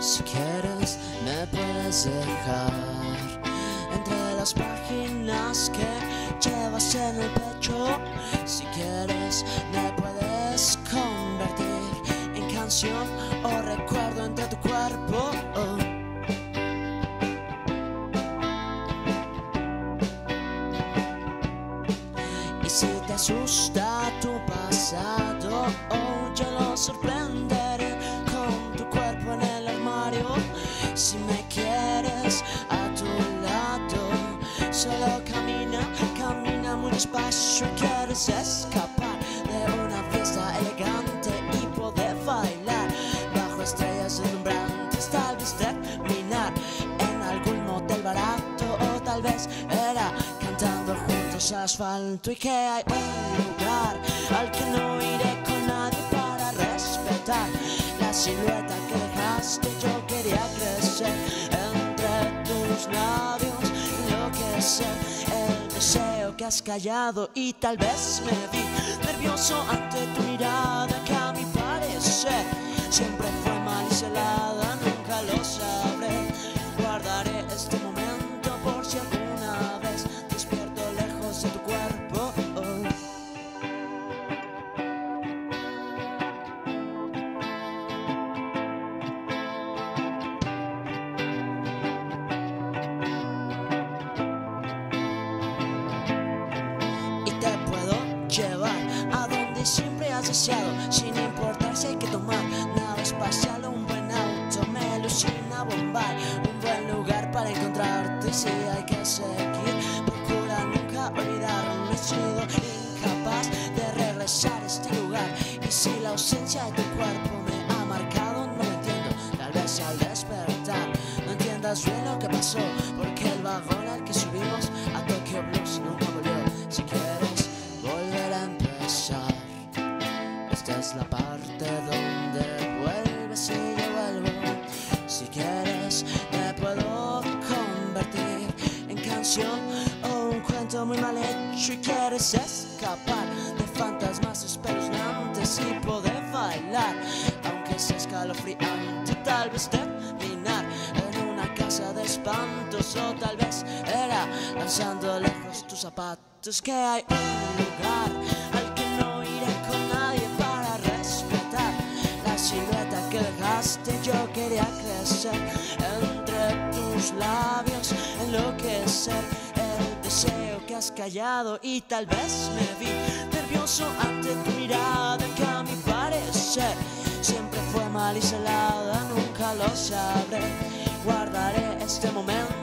Si quieres me puedes dejar entre las páginas que llevas en el pecho. Si quieres me puedes convertir en canción o recuerdo entre tu cuerpo. Y si te asusta tu pasado, yo lo sorprenderé con tu cuerpo en el armario. Si me quieres a tu lado, solo camina, camina muy despacio. Quieres escapar de una fiesta elegante y poder bailar bajo estrellas deslumbrantes. Tal vez terminar en algún motel barato, o tal vez era cantando juntos asfalto. Y que hay un lugar al que no iré con nadie para respetar la silueta que dejaste. Yo quería crecer entre tus labios, enloquecer el deseo que has callado. Y tal vez me vi nervioso ante tu mirada, que a mi parecer siempre fue mal y celada. Nunca lo sabré, guardaré este momento por si alguna vez despierto lejos de tu cuerpo. Y te puedo llevar a donde siempre has deseado, sin importar si hay que tomar nave espacial o un buen auto. Me alucina Bombay, un buen lugar para encontrarte. Y si hay que seguir, procura nunca olvidar. No he sido incapaz de regresar a este lugar. Y si la ausencia de tu cuerpo me ha marcado, no lo entiendo. Tal vez al despertar no entiendas bien lo que pasó, porque el vagón al que subimos a Tokyo Blues nunca volvió. Si quieres volver a empezar, esta es la parte donde vuelves y yo vuelvo. Si quieres me puedo convertir en canción o un cuento muy mal hecho. Y quieres escapar de fantasmas espeluznantes y poder bailar aunque sea escalofriante. Tal vez terminar en una casa de espantos, o tal vez era lanzando lejos tus zapatos. Que hay un lugar al que no iré con nadie para respetar la silueta que dejaste. Yo quería crecer entre tus labios, enloquecer el deseo que has callado. Y tal vez me vi nervioso ante tu mirada, que a mi parecer siempre fue mal y celada. Nunca lo sabré, guardaré este momento